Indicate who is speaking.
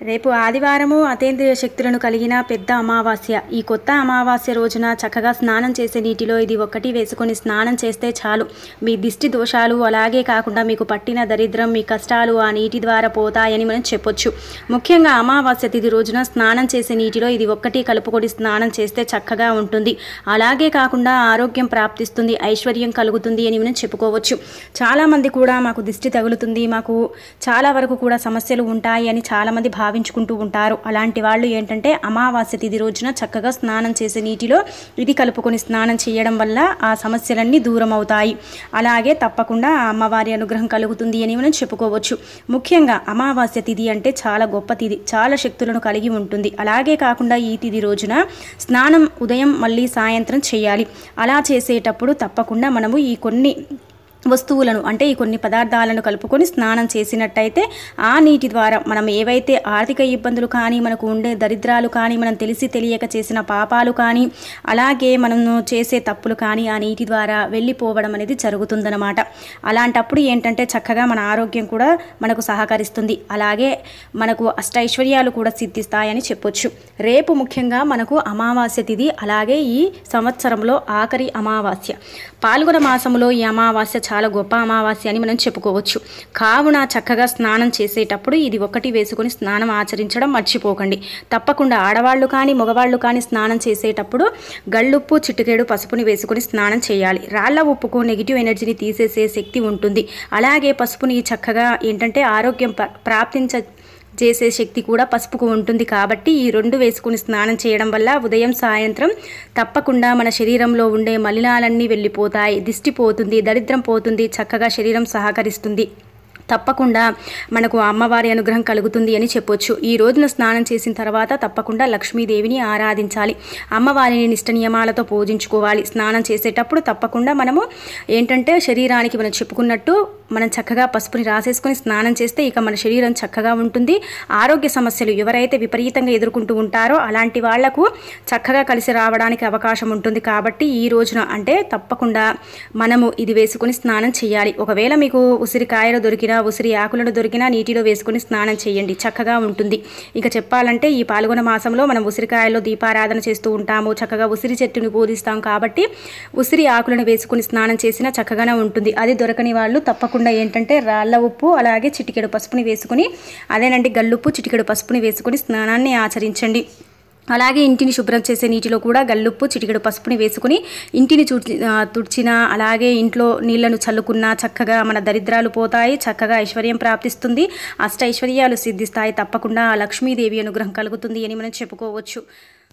Speaker 1: రేపు ఆదివారము అతీంద్రియ శక్తులను కలిగిన పెద్ద అమావాస్య. ఈ కొత్త అమావాస్య రోజున చక్కగా స్నానం చేసే నీటిలో ఇది ఒక్కటి వేసుకొని స్నానం చేస్తే చాలు. మీ దిష్టి దోషాలు అలాగే కాకుండా మీకు పట్టిన దరిద్రం, మీ కష్టాలు ఆ నీటి ద్వారా పోతాయని మనం చెప్పొచ్చు. ముఖ్యంగా అమావాస్య తిథి రోజున స్నానం చేసే నీటిలో ఇది ఒక్కటి కలుపుకొని స్నానం చేస్తే చక్కగా ఉంటుంది. అలాగే కాకుండా ఆరోగ్యం ప్రాప్తిస్తుంది, ఐశ్వర్యం కలుగుతుంది అని మనం చెప్పుకోవచ్చు. చాలామంది కూడా మాకు దిష్టి తగులుతుంది, మాకు చాలా వరకు కూడా సమస్యలు ఉంటాయి అని చాలామంది భావించుకుంటూ ఉంటారు. అలాంటి వాళ్ళు ఏంటంటే అమావాస్య తిథి రోజున చక్కగా స్నానం చేసే నీటిలో ఇది కలుపుకొని స్నానం చేయడం వల్ల ఆ సమస్యలన్నీ దూరం అవుతాయి. అలాగే తప్పకుండా ఆ అమ్మవారి అనుగ్రహం కలుగుతుంది అని మనం చెప్పుకోవచ్చు. ముఖ్యంగా అమావాస్య తిథి అంటే చాలా గొప్ప తిథి, చాలా శక్తులను కలిగి ఉంటుంది. అలాగే కాకుండా ఈ తిథి రోజున స్నానం ఉదయం మళ్ళీ సాయంత్రం చేయాలి. అలా చేసేటప్పుడు తప్పకుండా మనము ఈ కొన్ని వస్తువులను అంటే ఈ కొన్ని పదార్థాలను కలుపుకొని స్నానం చేసినట్టయితే ఆ నీటి ద్వారా మనం ఏవైతే ఆర్థిక ఇబ్బందులు కానీ, మనకు ఉండే దరిద్రాలు కానీ, మనం తెలిసి తెలియక చేసిన పాపాలు కానీ, అలాగే మనం చేసే తప్పులు కానీ ఆ నీటి ద్వారా వెళ్ళిపోవడం అనేది జరుగుతుందన్నమాట. అలాంటప్పుడు ఏంటంటే చక్కగా మన ఆరోగ్యం కూడా మనకు సహకరిస్తుంది. అలాగే మనకు అష్టైశ్వర్యాలు కూడా సిద్ధిస్తాయని చెప్పొచ్చు. రేపు ముఖ్యంగా మనకు అమావాస్య తిథి, అలాగే ఈ సంవత్సరంలో ఆఖరి అమావాస్య. పాల్గొన మాసంలో ఈ అమావాస్య చాలా గొప్ప అమావాస్య అని మనం చెప్పుకోవచ్చు. కావున చక్కగా స్నానం చేసేటప్పుడు ఇది ఒకటి వేసుకొని స్నానం ఆచరించడం మర్చిపోకండి. తప్పకుండా ఆడవాళ్ళు కానీ మగవాళ్ళు కానీ స్నానం చేసేటప్పుడు గళ్ళుప్పు, చిటికెడు పసుపుని వేసుకొని స్నానం చేయాలి. రాళ్ల ఉప్పుకు నెగిటివ్ ఎనర్జీని తీసేసే శక్తి ఉంటుంది. అలాగే పసుపుని చక్కగా ఏంటంటే ఆరోగ్యం చేసే శక్తి కూడా పసుపుకు ఉంటుంది. కాబట్టి ఈ రెండు వేసుకుని స్నానం చేయడం వల్ల ఉదయం సాయంత్రం తప్పకుండా మన శరీరంలో ఉండే మలినాలన్నీ వెళ్ళిపోతాయి, దిష్టి పోతుంది, దరిద్రం పోతుంది, చక్కగా శరీరం సహకరిస్తుంది. తప్పకుండా మనకు అమ్మవారి అనుగ్రహం కలుగుతుంది అని చెప్పొచ్చు. ఈ రోజున స్నానం చేసిన తర్వాత తప్పకుండా లక్ష్మీదేవిని ఆరాధించాలి. అమ్మవారిని నిష్ట నియమాలతో పూజించుకోవాలి. స్నానం చేసేటప్పుడు తప్పకుండా మనము ఏంటంటే శరీరానికి మనం చెప్పుకున్నట్టు మనం చక్కగా పసుపుని రాసేసుకొని స్నానం చేస్తే ఇక మన శరీరం చక్కగా ఉంటుంది. ఆరోగ్య సమస్యలు ఎవరైతే విపరీతంగా ఎదుర్కొంటూ ఉంటారో అలాంటి వాళ్లకు చక్కగా కలిసి రావడానికి అవకాశం ఉంటుంది. కాబట్టి ఈ రోజున అంటే తప్పకుండా మనము ఇది వేసుకొని స్నానం చేయాలి. ఒకవేళ మీకు ఉసిరికాయలు దొరికినా, ఉసిరి ఆకులను దొరికినా నీటిలో వేసుకొని స్నానం చేయండి, చక్కగా ఉంటుంది. ఇక చెప్పాలంటే ఈ పాల్గొన మాసంలో మనం ఉసిరికాయల్లో దీపారాధన చేస్తూ ఉంటాము, చక్కగా ఉసిరి చెట్టుని పూజిస్తాం. కాబట్టి ఉసిరి ఆకులను వేసుకొని స్నానం చేసినా చక్కగానే ఉంటుంది. అది దొరకని వాళ్ళు తప్పకుండా ఏంటంటే రాళ్ల ఉప్పు, అలాగే చిటికెడు పసుపుని వేసుకుని, అదేనండి గల్లుప్పు, చిటికెడు పసుపుని వేసుకొని స్నానాన్ని ఆచరించండి. అలాగే ఇంటిని శుభ్రం చేసే నీటిలో కూడా గల్లుప్పు, చిటికెడు పసుపుని వేసుకుని ఇంటిని తుడిచినా, అలాగే ఇంట్లో నీళ్లను చల్లుకున్నా చక్కగా మన దరిద్రాలు పోతాయి, చక్కగా ఐశ్వర్యం ప్రాప్తిస్తుంది, అష్టైశ్వర్యాలు సిద్ధిస్తాయి. తప్పకుండా లక్ష్మీదేవి అనుగ్రహం కలుగుతుంది అని మనం చెప్పుకోవచ్చు.